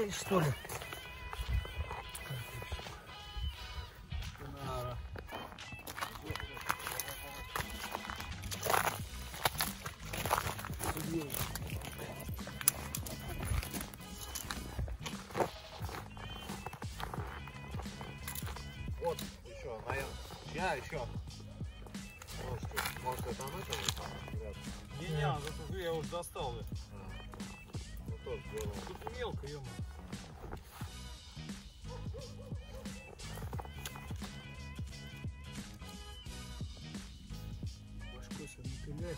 Ой, что ли? Вот еще, наверное. Я еще. Может это оно там? Не, зато я уже достал. Ну тоже делал. Тут мелко, ё-моё. Башкой себе напиляет.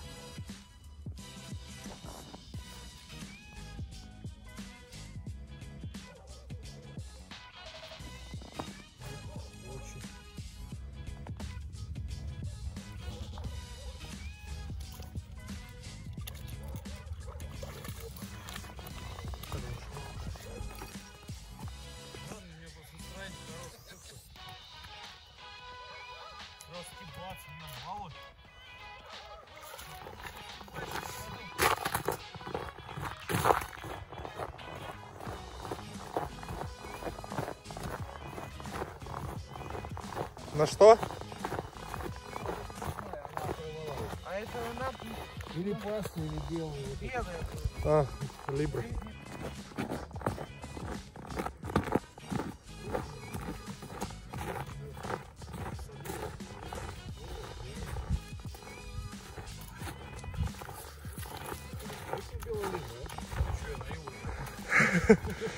На что? А это она или паста, или белая. Белая. А, либра. Белая либра, а?